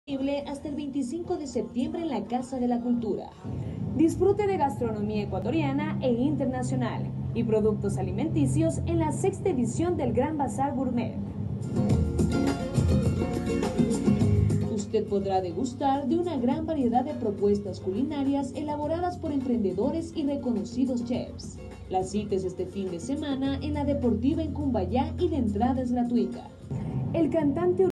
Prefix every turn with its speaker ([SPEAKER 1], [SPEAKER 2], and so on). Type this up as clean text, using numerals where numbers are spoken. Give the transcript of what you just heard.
[SPEAKER 1] Hasta el 25 de septiembre en la Casa de la Cultura.
[SPEAKER 2] Disfrute de gastronomía ecuatoriana e internacional y productos alimenticios en la 6ª edición del Gran Bazar Gourmet.
[SPEAKER 1] Usted podrá degustar de una gran variedad de propuestas culinarias elaboradas por emprendedores y reconocidos chefs. La cita es este fin de semana en la Deportiva en Cumbayá y la entrada es gratuita.
[SPEAKER 2] El cantante